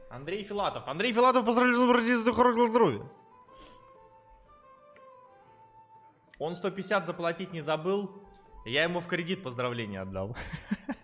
Андрей Филатов. Андрей Филатов, поздравляю за хорошего здоровья. Он 150 заплатить не забыл. Я ему в кредит поздравления отдал.